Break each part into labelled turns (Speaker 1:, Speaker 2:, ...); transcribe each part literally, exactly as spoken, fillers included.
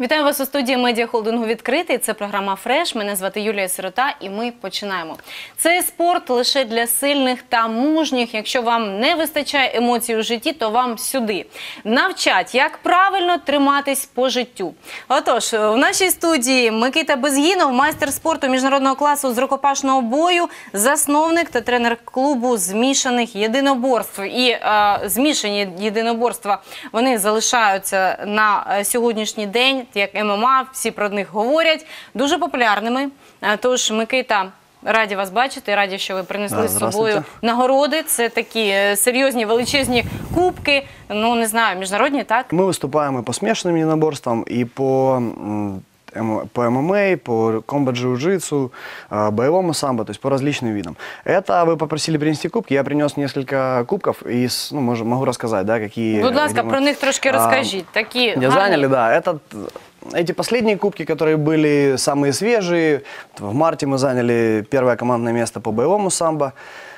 Speaker 1: Вітаю вас у студії медіахолдингу «Відкритий». Це програма «Фреш». Мене звати Юлія Сирота і ми починаємо. Цей спорт лише для сильних та мужніх. Якщо вам не вистачає емоцій у житті, то вам сюди. Навчать, як правильно триматись по життю. Отож, в нашій студії Микита Безгінов, майстер спорту міжнародного класу з рукопашного бою, засновник та тренер клубу змішаних єдиноборств. І е, змішані єдиноборства, вони залишаються на сьогоднішній день, як ем ем а, всі про них говорять, дуже популярними. Тож, Микита, раді вас бачити, раді, що ви принесли з собою нагороди. Це такі серйозні, величезні кубки, ну, не знаю, міжнародні, так?
Speaker 2: Ми виступаємо і по смішаним єдиноборствам, і по... по эм эм а, по комбат-джиу-джитсу, боевому самбо, то есть по различным видам. Это вы попросили принести кубки, я принес несколько кубков, и ну, могу рассказать, да, какие...
Speaker 1: Будь ласка, про них трошки расскажите. Такие
Speaker 2: где заняли, да. Этот, эти последние кубки, которые были самые свежие, в марте мы заняли первое командное место по боевому самбо.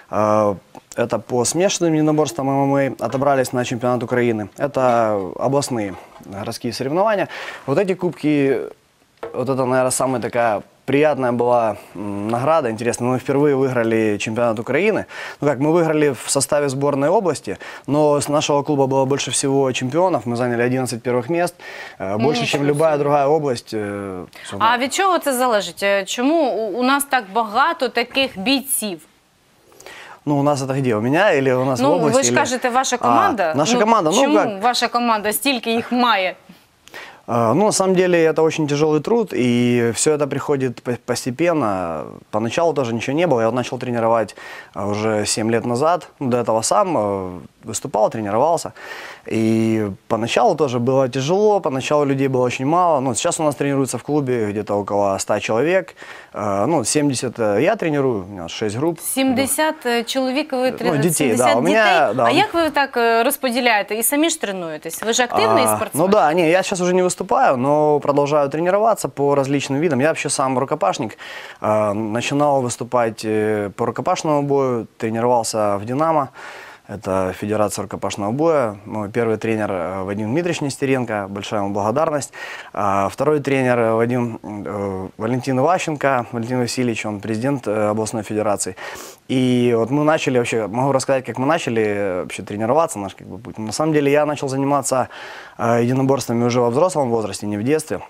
Speaker 2: Это по смешанным единоборствам эм эм а, отобрались на чемпионат Украины. Это областные городские соревнования. Вот эти кубки... Вот это, наверное, самая такая приятная была награда, интересно. Мы впервые выиграли чемпионат Украины. Ну как, мы выиграли в составе сборной области, но с нашего клуба было больше всего чемпионов. Мы заняли одиннадцать первых мест, больше, чем любая другая область.
Speaker 1: А від чого це залежить? Чому у нас так багато таких бійців?
Speaker 2: Ну, у нас это где? У меня или у нас
Speaker 1: ну,
Speaker 2: в области?
Speaker 1: Ну, ви ж
Speaker 2: или...
Speaker 1: кажете, ваша команда.
Speaker 2: А, наша
Speaker 1: ну,
Speaker 2: команда, ну
Speaker 1: чому
Speaker 2: как?
Speaker 1: ваша команда стільки їх має?
Speaker 2: Ну, на самом деле, это очень тяжелый труд, и все это приходит постепенно. Поначалу тоже ничего не было. Я вот начал тренировать уже семь лет назад. До этого сам выступал, тренировался. И поначалу тоже было тяжело, поначалу людей было очень мало. Ну, сейчас у нас тренируется в клубе где-то около ста человек. Ну, семьдесят я тренирую, у нас шесть групп.
Speaker 1: сімдесят чоловік ви тренуєте?
Speaker 2: Ну, дітей, да. У меня, да.
Speaker 1: А як ви так розподіляєте? І самі ж тренуєтесь? Ви ж активний
Speaker 2: а,
Speaker 1: спортсмен?
Speaker 2: Ну да, не, я сейчас уже не выступаю, но продолжаю тренироваться по различным видам. Я вообще сам рукопашник. Начинал выступать по рукопашному бою, тренировался в «Динамо». Это Федерация рукопашного боя. Мой первый тренер Вадим Дмитриевич Нестеренко, большая ему благодарность. А второй тренер Вадим, э, Валентин Иващенко, Валентин Васильевич, он президент областной федерации. И вот мы начали вообще, могу рассказать, как мы начали вообще тренироваться, наш как бы путь. На самом деле я начал заниматься э, единоборствами уже во взрослом возрасте, не в детстве.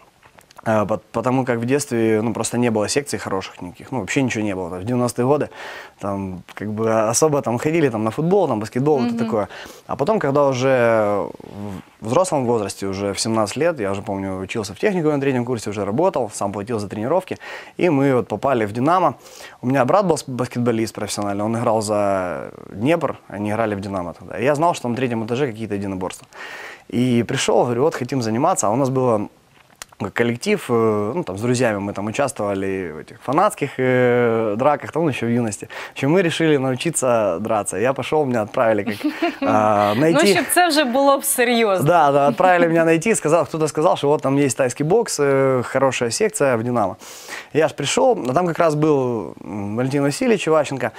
Speaker 2: Потому как в детстве ну, просто не было секций хороших никаких, ну вообще ничего не было. В девяностые годы там как бы особо там ходили там, на футбол, там, баскетбол, mm-hmm. это такое. А потом, когда уже в взрослом возрасте, уже в семнадцать лет, я уже помню, учился в техникуме на третьем курсе, уже работал, сам платил за тренировки, и мы вот попали в «Динамо». У меня брат был баскетболист профессиональный, он играл за Днепр, они играли в «Динамо» тогда. И я знал, что на третьем этаже какие-то единоборства. И пришел, говорю, вот хотим заниматься, а у нас было... коллектив, ну, там, с друзьями мы там участвовали в этих фанатских э, драках, там, еще в юности. В общем, мы решили научиться драться. Я пошел, меня отправили как э, найти...
Speaker 1: Ну, щоб це вже було б серйозно.
Speaker 2: Да, да, отправили меня найти, сказал, кто-то сказал, что вот там есть тайский бокс, э, хорошая секция в «Динамо». Я ж пришел, а там как раз был Валентин Васильевич Иващенко,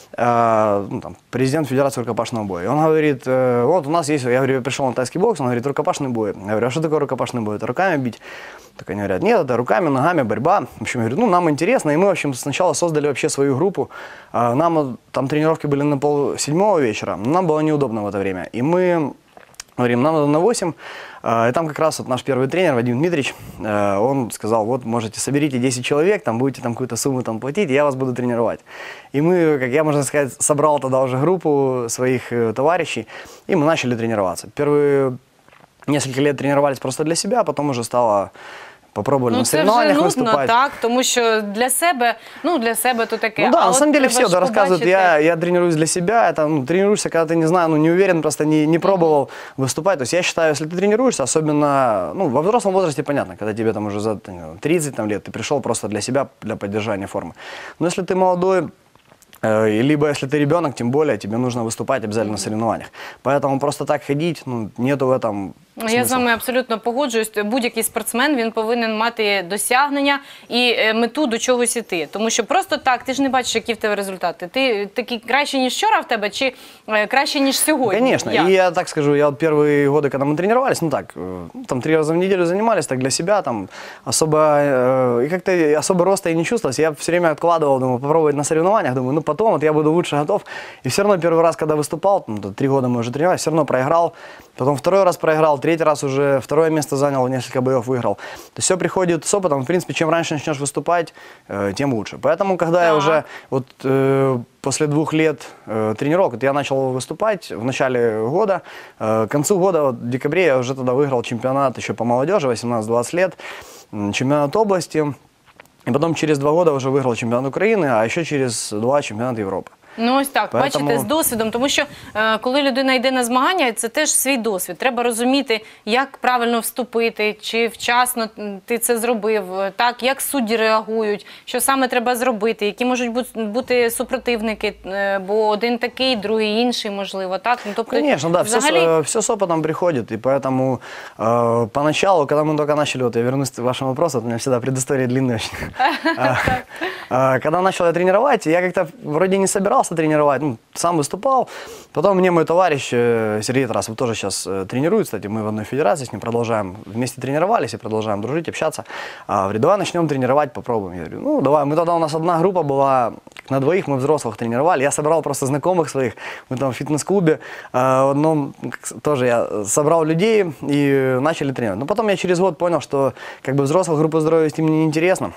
Speaker 2: Uh, ну, там, президент Федерации рукопашного боя. И он говорит, э, вот у нас есть, я говорю, я пришел на тайский бокс, он говорит, рукопашный бой. Я говорю, а что такое рукопашный бой? Это руками бить? Так они говорят, нет, это руками, ногами, борьба. В общем, я говорю, ну, нам интересно. И мы, в общем, сначала создали вообще свою группу. Uh, нам там тренировки были на пол седьмого вечера, но нам было неудобно в это время. И мы говорим, нам надо на восемь. И там как раз вот наш первый тренер, Вадим Дмитриевич, он сказал, вот можете, соберите десять человек, там будете там какую-то сумму там платить, и я вас буду тренировать. И мы, как я, можно сказать, собрал тогда уже группу своих товарищей, и мы начали тренироваться. Первые несколько лет тренировались просто для себя, потом уже стало... Попробовали
Speaker 1: ну,
Speaker 2: на соревнованиях
Speaker 1: нудно,
Speaker 2: выступать.
Speaker 1: Так, тому що для себе, ну для себе то таке.
Speaker 2: Ну да,
Speaker 1: а
Speaker 2: на самом деле все да, рассказывают,
Speaker 1: побачити...
Speaker 2: я, я тренируюсь для себя, это, ну, тренируешься, когда ты не знаю, ну не уверен, просто не, не пробовал mm-hmm. выступать. То есть я считаю, если ты тренируешься, особенно, ну во взрослом возрасте понятно, когда тебе там уже за тридцать там, лет, ты пришел просто для себя, для поддержания формы. Но если ты молодой, либо если ты ребенок, тем более, тебе нужно выступать обязательно на соревнованиях. Поэтому просто так ходить, ну, нету в этом
Speaker 1: Я з вами абсолютно погоджуюсь. Будь-який спортсмен, він повинен мати досягнення і е, мету до чогось іти. Тому що просто так, ти ж не бачиш, які в тебе результати. Ти такий краще, ніж вчора в тебе, чи е, краще, ніж сьогодні?
Speaker 2: Конечно.
Speaker 1: Як?
Speaker 2: И я так скажу, я вот первые годы, когда мы тренировались, ну так, э, там три раза в неделю занимались, так для себя, там особо, э, и как-то особо роста и не чувствовалось. Я все время откладывал, думаю, попробовать на соревнованиях, думаю, ну потом вот я буду лучше готов. И все равно первый раз, когда выступал, ну, три года мы уже тренировались, все равно проиграл. Потом второй раз проиграл, третий раз уже второе место занял, несколько боев выиграл. То есть все приходит с опытом. В принципе, чем раньше начнешь выступать, э, тем лучше. Поэтому, когда я уже вот э, после двух лет э, тренировок, вот я начал выступать в начале года, э, к концу года, вот, в декабре, я уже тогда выиграл чемпионат еще по молодежи, восемнадцать-двадцать лет, чемпионат области. И потом через два года уже выиграл чемпионат Украины, а еще через два чемпионат Европы.
Speaker 1: Ну ось так,
Speaker 2: Поэтому...
Speaker 1: бачите, з досвідом, тому що е, коли людина йде на змагання, це теж свій досвід. Треба розуміти, як правильно вступити, чи вчасно ти це зробив, так, як судді реагують, що саме треба зробити, які можуть бути, бути супротивники, е, бо один такий, другий інший, можливо, так? Ну, тобто,
Speaker 2: конечно, да,
Speaker 1: взагалі...
Speaker 2: все, все с опытом приходит, и поэтому э, поначалу, когда мы только начали, вот я вернусь к вашему вопросу, у меня всегда предыстория длинная очень. Когда начал я тренировать, я как-то вроде не собирался тренировать, ну, сам выступал. Потом мне мой товарищ Сергей Тарасов тоже сейчас тренирует, кстати, мы в одной федерации с ним продолжаем, вместе тренировались и продолжаем дружить, общаться. А, говорит, давай начнем тренировать, попробуем. Я говорю, ну давай, мы тогда, у нас одна группа была, на двоих мы взрослых тренировали, я собрал просто знакомых своих, мы там в фитнес-клубе, а, в одном тоже я собрал людей и начали тренировать. Но потом я через год понял, что как бы взрослых группы здоровья вести мне неинтересно.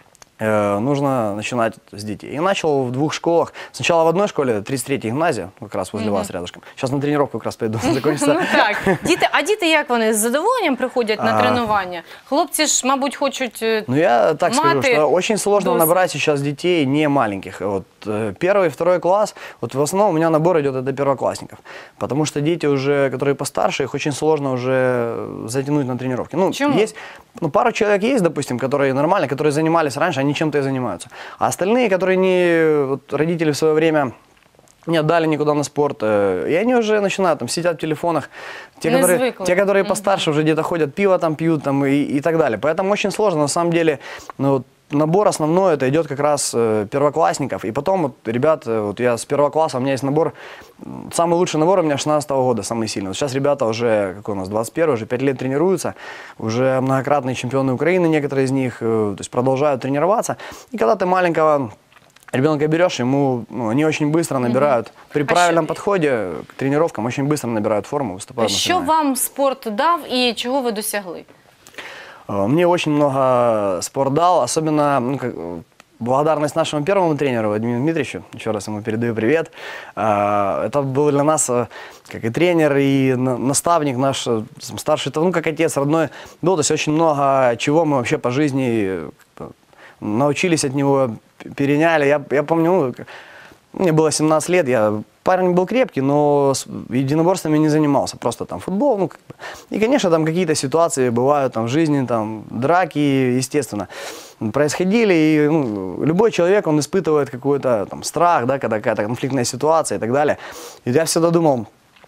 Speaker 2: Нужно начинать с детей. И начал в двух школах. Сначала в одной школе, тридцать третья гимназия, как раз возле вас рядышком. Сейчас на тренировку как раз пойду, закончится.
Speaker 1: Ну так. Діти, а діти як вони? З задоволенням приходять на
Speaker 2: А.
Speaker 1: тренування? Хлопці ж, мабуть, хочуть е,
Speaker 2: Ну, я так скажу,
Speaker 1: мати
Speaker 2: что очень сложно
Speaker 1: досвід.
Speaker 2: набрать сейчас детей не маленьких. Вот э, первый, второй класс, вот в основном у меня набор идет это первоклассников. Потому что дети уже, которые постарше, их очень сложно уже затянуть на тренировки. Ну,
Speaker 1: Почему?
Speaker 2: есть, ну, пару человек есть, допустим, которые нормально, которые занимались раньше, они чем-то и занимаются. А остальные, которые не, вот, родители в свое время не отдали никуда на спорт, э, и они уже начинают, там, сидят в телефонах. Те,
Speaker 1: Не
Speaker 2: которые,
Speaker 1: звыкли.
Speaker 2: те, которые постарше, уже где-то ходят, пиво там пьют там, и, и так далее. Поэтому очень сложно, на самом деле, ну, вот, набор основной, это идет как раз э, первоклассников. И потом, вот, ребят, э, вот я с первого класса, у меня есть набор, самый лучший набор у меня шестнадцатого года, самый сильный. Вот сейчас ребята уже, какой у нас, двадцать первый, уже пять лет тренируются, уже многократные чемпионы Украины, некоторые из них, э, то есть продолжают тренироваться. И когда ты маленького ребенка берешь, ему, ну, они очень быстро набирают, при правильном
Speaker 1: що-
Speaker 2: подходе к тренировкам очень быстро набирают форму, выступают на
Speaker 1: Що
Speaker 2: соревнованиях.
Speaker 1: вам спорт дав і чого ви досягли?
Speaker 2: Э, Мне очень много спорт дал, особенно, ну, как, э, благодарность нашему первому тренеру Владимиру Дмитриевичу. Еще раз ему передаю привет. Э, Это был для нас э, как и тренер, и на- наставник наш, э, старший, ну, как отец родной. Был, то есть очень много чего мы вообще по жизни э, как-то научились от него, п- переняли. Я, я помню, ну, как- мне было семнадцать лет, я парень был крепкий, но с единоборствами не занимался, просто там футбол, ну, как бы. И, конечно, там какие-то ситуации бывают там в жизни, там драки, естественно, происходили, и, ну, любой человек, он испытывает какой-то там страх, да, когда какая-то конфликтная ситуация и так далее. И я всегда думал,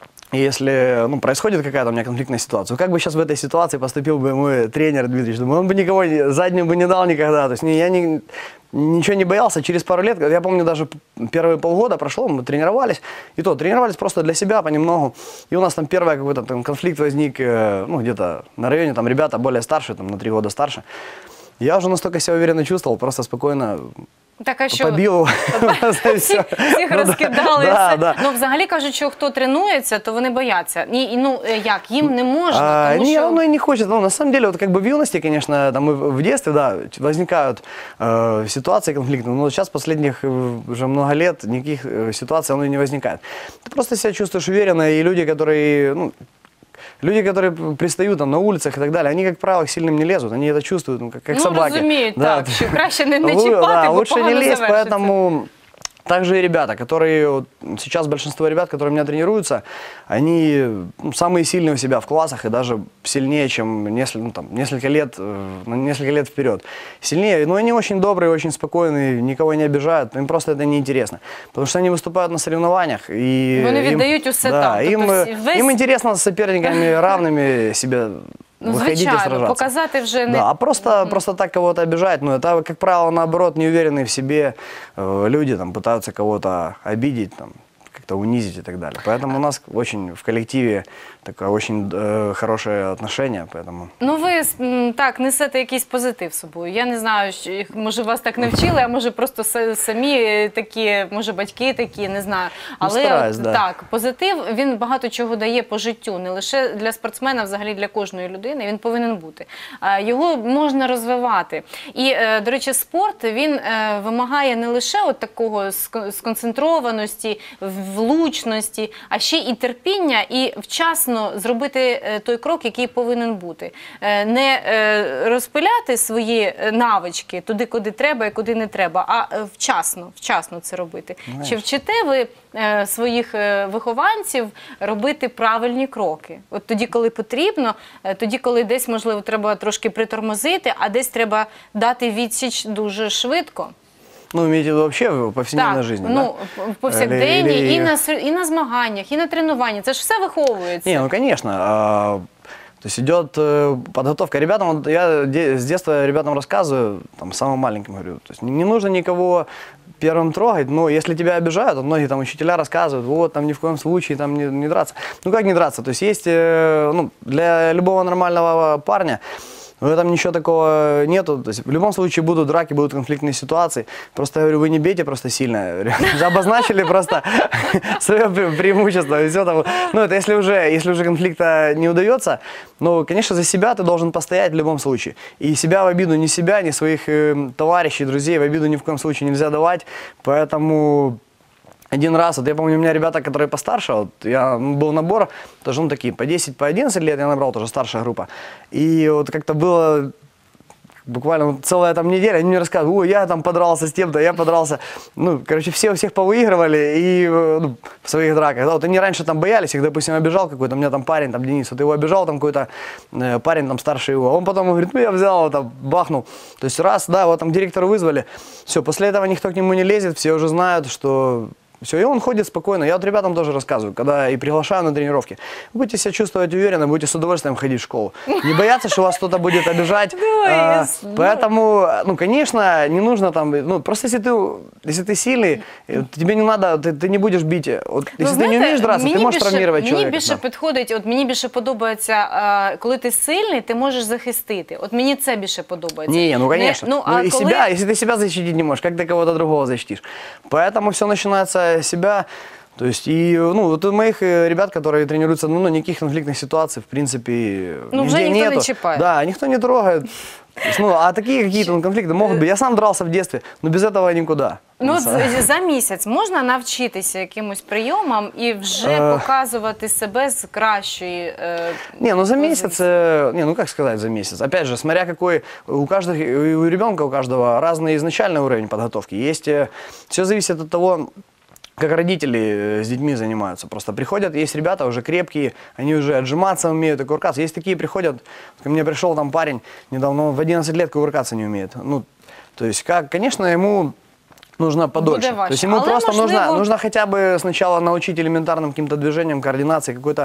Speaker 2: если, ну, происходит какая-то у меня конфликтная ситуация, как бы сейчас в этой ситуации поступил бы мой тренер Дмитриевич? Думаю, он бы никого не, заднюю бы не дал никогда. То есть не, я не, ничего не боялся. Через пару лет, я помню, даже первые полгода прошло, мы тренировались. И то, тренировались просто для себя понемногу. И у нас там первый какой-то там конфликт возник, э, ну, где-то на районе, там ребята более старшие, там на три года старше. Я уже настолько себя уверенно чувствовал, просто спокойно
Speaker 1: Так, а що?
Speaker 2: побил его.
Speaker 1: Всіх, всіх
Speaker 2: Ну, да,
Speaker 1: розкидали.
Speaker 2: да,
Speaker 1: все.
Speaker 2: да.
Speaker 1: Ну, взагалі кажуть, що хто тренується, то вони бояться. Ні, і, ну, е, як, їм не можна,
Speaker 2: А,
Speaker 1: тому
Speaker 2: не,
Speaker 1: що...
Speaker 2: оно и не хочет. Ну, на самом деле, вот как бы в юности, конечно, там и в в детстве, да, возникают э, ситуации конфликтные, но сейчас последних э, уже много лет никаких э, ситуаций оно и не возникает. Ты просто себя чувствуешь уверенно, и люди, которые, ну, люди, которые пристают там на улицах и так далее, они, как правило, к сильным не лезут, они это чувствуют, ну, как, как
Speaker 1: Ну,
Speaker 2: собаки.
Speaker 1: розуміють,
Speaker 2: Да.
Speaker 1: так, що краще не, не
Speaker 2: Лу-
Speaker 1: чіпати,
Speaker 2: да,
Speaker 1: бо
Speaker 2: лучше не
Speaker 1: погано
Speaker 2: лезть,
Speaker 1: завершиться.
Speaker 2: поэтому также и ребята, которые, вот, сейчас большинство ребят, которые у меня тренируются, они ну, самые сильные у себя в классах и даже сильнее, чем несколько, ну, там, несколько лет, на несколько лет вперед. Сильнее, но они очень добрые, очень спокойные, никого не обижают, им просто это неинтересно. Потому что они выступают на соревнованиях. И
Speaker 1: Вони
Speaker 2: им,
Speaker 1: віддають усе
Speaker 2: да,
Speaker 1: там.
Speaker 2: им,
Speaker 1: Тобто весь...
Speaker 2: им интересно с соперниками равными себе
Speaker 1: Ну,
Speaker 2: выходить и
Speaker 1: звичайно,
Speaker 2: сражаться.
Speaker 1: показати вже не...
Speaker 2: Да, а просто, просто так кого-то обижать, ну, это, как правило, наоборот, неуверенные в себе э, люди там, пытаются кого-то обидеть, там, как-то унизить и так далее. Поэтому у нас очень в коллективе такое очень э, хорошее отношение, поэтому...
Speaker 1: Ну, ви м, так несете якийсь позитив з собою. Я не знаю, що, може вас так не вчили, а може просто са- самі такі, може батьки такі, не знаю. Але
Speaker 2: стараюсь,
Speaker 1: от,
Speaker 2: да.
Speaker 1: так, позитив, він багато чого дає по життю, не лише для спортсмена, взагалі для кожної людини, він повинен бути. А, Його можна розвивати. І, е, до речі, спорт, він е, вимагає не лише от такого ск- сконцентрованості, влучності, а ще і терпіння, і вчасно зробити е, той крок, який повинен бути. Е, Не е, розпиляти свої е, навички туди, куди треба і куди не треба, а е, вчасно, вчасно це робити.
Speaker 2: Знаєш.
Speaker 1: Чи вчите ви е, своїх е, вихованців робити правильні кроки? От тоді, коли потрібно, е, тоді, коли десь, можливо, треба трошки притормозити, а десь треба дати відсіч дуже швидко.
Speaker 2: Ну, имеете в виду вообще в повседневной
Speaker 1: Так,
Speaker 2: жизни,
Speaker 1: ну, в повсякденні,
Speaker 2: Или- или-
Speaker 1: і, на, ср- і на змаганнях, і на тренуваннях. Це ж все виховується.
Speaker 2: Не, ну конечно. а, То есть идет э, подготовка ребятам. Вот я де- с детства ребятам рассказываю, там, самым маленьким говорю, то есть не, не нужно никого первым трогать, но если тебя обижают, вот многие там учителя рассказывают, вот там ни в коем случае там не, не драться. Ну как не драться? То есть есть, э, ну, для любого нормального парня, в этом ничего такого нету. То есть в любом случае будут драки, будут конфликтные ситуации. Просто я говорю, вы не бейте просто сильно. Уже обозначили просто свое пре- преимущество. И все там. Ну, это если уже, если уже конфликта не удается, ну, конечно, за себя ты должен постоять в любом случае. И себя в обиду, ни себя, ни своих э, товарищей, друзей в обиду ни в коем случае нельзя давать. Поэтому... Один раз, вот я помню, у меня ребята, которые постарше, вот я, ну, был набор, тоже ну, такие, по десять, по одиннадцать лет я набрал, тоже старшая группа. И вот как-то было буквально вот целая там неделя, они мне рассказывают, ой, я там подрался с тем-то, я подрался. Ну, короче, все у всех повыигрывали и ну, в своих драках. Да, вот они раньше там боялись, их, допустим, обижал какой-то, у меня там парень, там Денис, вот его обижал там какой-то э, парень там старше его. Он потом говорит, ну я взял его там, бахнул. То есть раз, да, вот там директора вызвали, все, после этого никто к нему не лезет, все уже знают, что... Все, и он ходит спокойно. Я вот ребятам тоже рассказываю, когда и приглашаю на тренировки. Будете себя чувствовать уверенно, будете с удовольствием ходить в школу. Не бояться, что вас кто-то будет обижать. А, Поэтому, ну, конечно, не нужно там, ну, просто если ты, если ты сильный, тебе не надо, ты, ты не будешь бить. Вот, если ты не вмієш драться, ти можеш травмувати
Speaker 1: мені
Speaker 2: чоловіка.
Speaker 1: більше
Speaker 2: Да.
Speaker 1: підходить, от мені більше подобається, е, коли ти сильний, ти можеш захистити. От мені це більше подобається.
Speaker 2: Не, ну конечно.
Speaker 1: Не-
Speaker 2: ну,
Speaker 1: а
Speaker 2: и
Speaker 1: коли...
Speaker 2: себя, если ты себя защитить не можешь, как ты кого-то другого защитишь? Поэтому все начинается с себя. То есть, и, ну, вот у моих э, ребят, которые тренируются, ну, ну, никаких конфликтных ситуаций, в принципе,
Speaker 1: Ну,
Speaker 2: нигде
Speaker 1: уже никто не
Speaker 2: нету.
Speaker 1: чипает.
Speaker 2: Да, никто не трогает. То есть, ну, а такие какие-то ну, конфликты могут быть. Я сам дрался в детстве, но без этого никуда.
Speaker 1: Ну, от за- за місяць можна навчитися якимось прийомам і вже
Speaker 2: Е.
Speaker 1: показувати себе з кращої е,
Speaker 2: Не, ну за
Speaker 1: позиції?
Speaker 2: месяц, э, не, ну как сказать за месяц. Опять же, смотря какой, у каждого, у ребенка, у каждого разный изначальный уровень подготовки. Есть, все зависит от того, как родители э, с детьми занимаются. Просто приходят, есть ребята уже крепкие, они уже отжиматься умеют и кувыркаться. Есть такие приходят, ко мне пришел там парень недавно, он в одиннадцать лет кувыркаться не умеет. Ну, то есть, как, конечно, ему нужно подольше.
Speaker 1: важче.
Speaker 2: То есть ему
Speaker 1: Але,
Speaker 2: просто
Speaker 1: можливо-
Speaker 2: нужно, нужно хотя бы сначала научить элементарным каким-то движениям, координации, какой-то,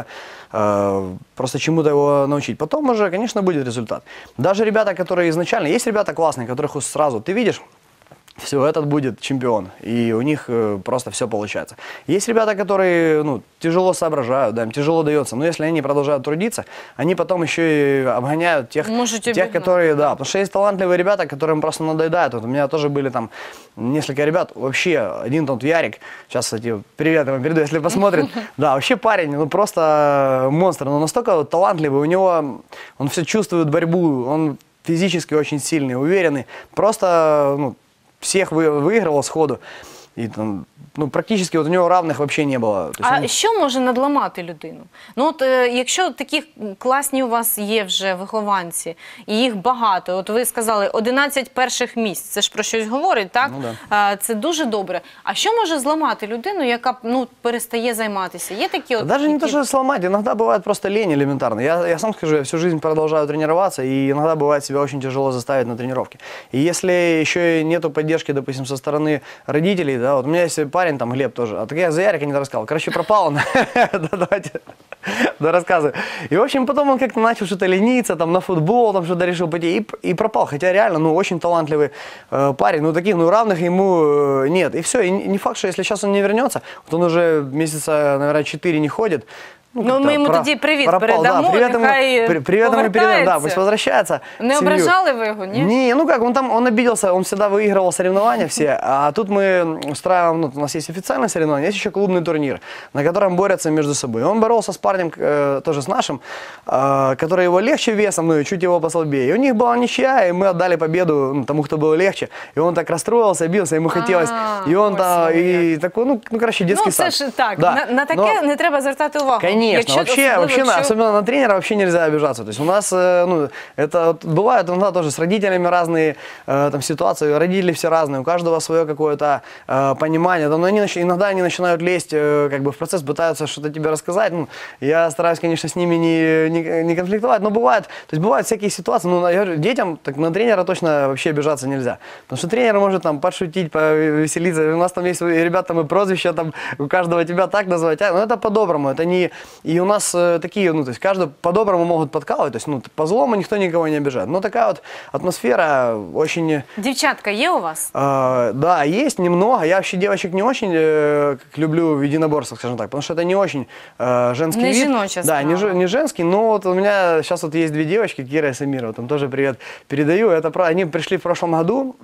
Speaker 2: э, просто чему-то его научить. Потом уже, конечно, будет результат. Даже ребята, которые изначально, есть ребята классные, которых сразу ты видишь, все, этот будет чемпион, и у них э, просто все получается. Есть ребята, которые, ну, тяжело соображают, да, им тяжело дается, но если они продолжают трудиться, они потом еще и обгоняют тех,
Speaker 1: Может,
Speaker 2: тех
Speaker 1: обогнать,
Speaker 2: которые, да, потому что есть талантливые ребята, которым просто надоедает. Вот у меня тоже были там несколько ребят, вообще, один тот Ярик, сейчас, кстати, привет ему передаю, если посмотрит, да, вообще парень, ну, просто монстр, но настолько вот талантливый, у него, он все чувствует борьбу, он физически очень сильный, уверенный, просто, ну, всех вы, выигрывал сходу. И там, ну, практически вот у него равных вообще не было. То есть
Speaker 1: А
Speaker 2: он-
Speaker 1: що може надламати людину? Ну, от е, якщо такі класні у вас є вже вихованці, і їх багато, от ви сказали, одинадцять перших місць, це ж про щось говорить, так?
Speaker 2: Ну, да.
Speaker 1: А, це дуже добре. А що може зламати людину, яка ну, перестає займатися? Є такі от...
Speaker 2: Даже не то,
Speaker 1: які-
Speaker 2: что сломать, иногда бывает просто лень элементарно. Я, я сам скажу, я всю жизнь продолжаю тренироваться, и иногда бывает себя очень тяжело заставить на тренировке. И если еще и нету поддержки, допустим, со стороны родителей, да, вот у меня есть парень, там, Глеб тоже, а так я за Ярика не рассказал. Короче, пропал он. Да, давайте, да, рассказываю. И, в общем, потом он как-то начал что-то лениться, там, на футбол, там, что-то решил пойти, и, и пропал. Хотя реально, ну, очень талантливый э, парень, ну, таких, ну, равных ему э, нет. И все, и не не факт, что если сейчас он не вернется, вот он уже месяца, наверное, четыре не ходит.
Speaker 1: Ну,
Speaker 2: как-то
Speaker 1: ми йому
Speaker 2: про-
Speaker 1: тоді привіт
Speaker 2: пропал,
Speaker 1: передамо,
Speaker 2: да, привет ему,
Speaker 1: нехай
Speaker 2: при- привет ему передаем, да,
Speaker 1: повертається.
Speaker 2: пусть возвращается.
Speaker 1: Не
Speaker 2: в семью.
Speaker 1: ображали ви його, ні?
Speaker 2: Не, ну как, он там, он обиделся, он всегда выигрывал соревнования все, а тут мы устраиваем, ну, у нас есть официальные соревнования, есть еще клубный турнир, на котором борются между собой. Он боролся с парнем, э, тоже с нашим, э, который его легче весом, ну и чуть его послабее. И у них была ничья, и мы отдали победу ну, тому, кто был легче. И он так расстроился, бился, ему хотелось.
Speaker 1: А,
Speaker 2: И он
Speaker 1: ось
Speaker 2: там,
Speaker 1: воно
Speaker 2: и такой, ну, ну, короче, детский
Speaker 1: Ну, це
Speaker 2: сад.
Speaker 1: ж так,
Speaker 2: Да.
Speaker 1: на, на таке
Speaker 2: Но-
Speaker 1: не треба звертати увагу.
Speaker 2: Конечно,
Speaker 1: Якщо-
Speaker 2: вообще,
Speaker 1: особливо,
Speaker 2: вообще на,
Speaker 1: якщо-
Speaker 2: особенно на тренера вообще нельзя обижаться. То есть у нас, э, ну, это вот бывает иногда тоже с родителями разные э, там ситуации, родители все разные, у каждого свое какое-то э, понимание. Там, но они, нач- иногда они начинают лезть э, как бы в процесс, пытаются что-то тебе рассказать. Ну, я стараюсь, конечно, с ними не, не, не конфликтовать, но бывает, то есть бывают всякие ситуации. Ну, я говорю, детям так на тренера точно вообще обижаться нельзя, потому что тренер может там подшутить, повеселиться. У нас там есть ребята, мы прозвища там у каждого тебя так назвать, а, ну это по-доброму, это не и у нас э, такие, ну то есть каждый по-доброму могут подкалывать, то есть ну по злому никто никого не обижает, но такая вот атмосфера очень,
Speaker 1: Дівчатка є у вас?
Speaker 2: э, да, есть немного. Я вообще девочек не очень э, как люблю в единоборствах, скажем так, потому что это не очень э, женский
Speaker 1: Не
Speaker 2: вид,
Speaker 1: женочья
Speaker 2: да, не,
Speaker 1: справа.
Speaker 2: же- не женский, но вот у меня сейчас вот есть две девочки, Кира и Самира, вот им тоже привет передаю. Это про, они пришли в прошлом году.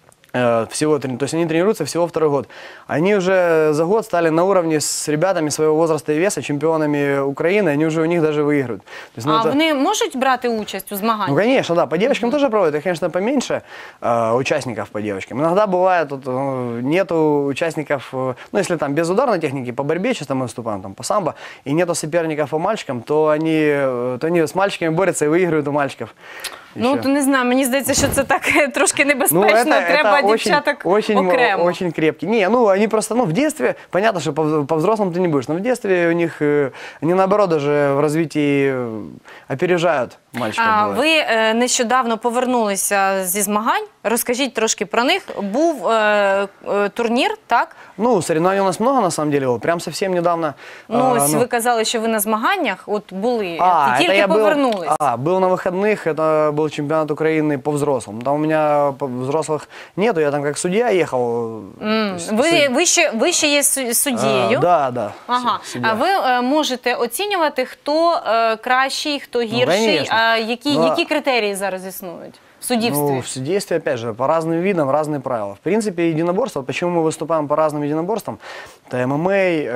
Speaker 2: э, Всего, трени- то есть они тренируются всего второй год. Они уже за год стали на уровне с ребятами своего возраста и веса, чемпионами Украины, они уже у них даже выигрывают. То есть, ну,
Speaker 1: А
Speaker 2: это-
Speaker 1: вони можуть брати участь у змаганнях?
Speaker 2: ну, конечно, да. По девочкам тоже проводят. Их, конечно, поменьше э, участников по девочкам. Иногда бывает, вот, э, нету участников, э, ну, если там без ударной техники, по борьбе часто мы выступаем, там, по самбо, и нету соперников по мальчикам, то они, э, то они с мальчиками борются и выигрывают у мальчиков.
Speaker 1: Ну,
Speaker 2: Еще.
Speaker 1: то не знаю, мені здається, що це так трошки небезпечно, треба дівчаток
Speaker 2: Ну, очень,
Speaker 1: окремо.
Speaker 2: очень крепкие. Не, ну они просто, ну в детстве, понятно, что по, по взрослым ты не будешь, но в детстве у них, э, они наоборот даже в развитии э, опережают мальчиков.
Speaker 1: А,
Speaker 2: бывает.
Speaker 1: ви е, нещодавно повернулися зі змагань. Розкажіть трошки про них. Був е, е, турнір, так?
Speaker 2: Ну, соревнований у нас много, на самом деле, было. Прям совсем недавно.
Speaker 1: Ну,
Speaker 2: а,
Speaker 1: ось ви казали, що ви на змаганнях от були,
Speaker 2: А,
Speaker 1: і
Speaker 2: это
Speaker 1: тільки
Speaker 2: я был,
Speaker 1: повернулись.
Speaker 2: а, был на выходных, это был чемпионат Украины по взрослым. Там у меня по- взрослых нету, я там как судья ехал. то есть
Speaker 1: Ви,
Speaker 2: суд-
Speaker 1: ви, ще, ви ще є су- суддєю.
Speaker 2: А, да, да.
Speaker 1: Ага.
Speaker 2: су- судья.
Speaker 1: А ви е, можете оцінювати, хто е, кращий, хто гірший,
Speaker 2: конечно.
Speaker 1: а які,
Speaker 2: Ну, а-
Speaker 1: які критерії зараз існують в суддівстві?
Speaker 2: Ну, в судействе, опять же, по разным видам, разные правила. В принципе, единоборство, почему мы выступаем по разным единоборствам, это ММА,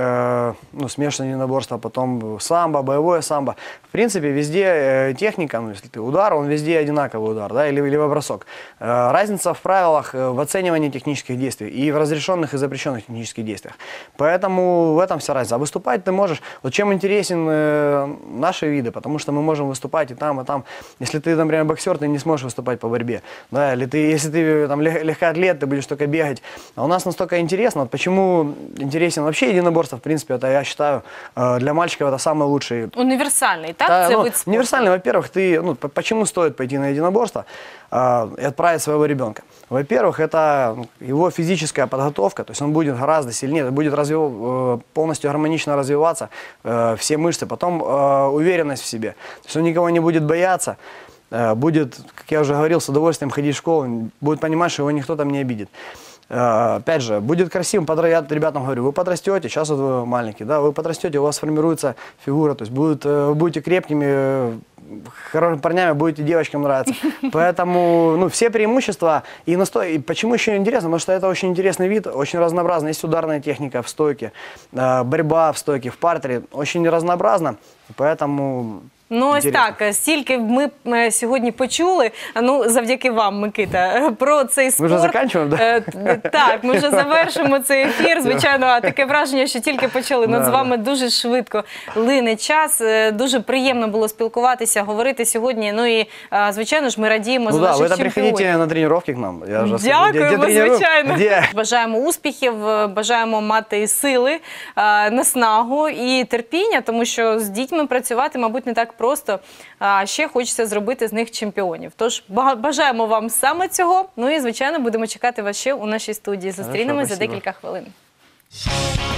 Speaker 2: э, ну, смешанное единоборство, потом самбо, боевое самбо. В принципе, везде э, техника, ну, если ты удар, он везде одинаковый удар, да, или, или бросок. Э, разница в правилах, э, в оценивании технических действий и в разрешенных и запрещенных технических действиях. Поэтому в этом вся разница. А выступать ты можешь, вот чем интересен э, наши виды, потому что мы можем выступать и там, и там. Если ты, например, боксер, ты не сможешь выступать по борьбе. Да, или ты, если ты там лег- легкоатлет, ты будешь только бегать. А у нас настолько интересно. Вот почему интересен вообще единоборство, в принципе, это, я считаю, э, для мальчиков это самый лучший.
Speaker 1: Універсальний, так?
Speaker 2: Да,
Speaker 1: Це
Speaker 2: ну,
Speaker 1: вид спорту.
Speaker 2: универсальный, во-первых, ты, ну, по- почему стоит пойти на единоборство э, и отправить своего ребенка? Во-первых, это ну, его физическая подготовка, то есть он будет гораздо сильнее, будет развив, э, полностью гармонично развиваться, э, все мышцы, потом э, уверенность в себе, то есть он никого не будет бояться, э, будет, как я уже говорил, с удовольствием ходить в школу, будет понимать, что его никто там не обидит. Э, Опять же, будет красивым, подра- я ребятам говорю, вы подрастете, сейчас вот вы маленькие, да, вы подрастете, у вас сформируется фигура, то есть будет, э, вы будете крепкими, э, хорошими парнями, будете девочкам нравиться. Поэтому, ну, все преимущества, и, настой, и почему еще интересно, потому что это очень интересный вид, очень разнообразный, есть ударная техника в стойке, э, борьба в стойке, в партере, очень разнообразно, поэтому
Speaker 1: Ну, ось
Speaker 2: Інтересно.
Speaker 1: так, стільки ми е, сьогодні почули, ну, завдяки вам, Микита, про цей
Speaker 2: Ми
Speaker 1: спорт.
Speaker 2: вже закінчуємо, да?
Speaker 1: Е, т- Так, ми вже завершимо цей ефір. Звичайно, а таке враження, що тільки почали.
Speaker 2: Да,
Speaker 1: Над з вами дуже швидко лине час. Е, Дуже приємно було спілкуватися, говорити сьогодні. Ну і, е, звичайно ж, ми радіємо
Speaker 2: Ну
Speaker 1: за
Speaker 2: да,
Speaker 1: ваших
Speaker 2: вы это
Speaker 1: чемпіонів.
Speaker 2: приходите на тренировки к нам. Я же скажу, где- где
Speaker 1: Дякуємо,
Speaker 2: тренируем?
Speaker 1: звичайно.
Speaker 2: Где?
Speaker 1: Бажаємо успіхів, е, бажаємо мати сили, е, наснагу і терпіння, тому що з дітьми працювати, мабуть, не так просто. А ще хочеться зробити з них чемпіонів. Тож ба- бажаємо вам саме цього. Ну і, звичайно, будемо чекати вас ще у нашій студії. Зустрінемось за
Speaker 2: спасибо.
Speaker 1: декілька хвилин.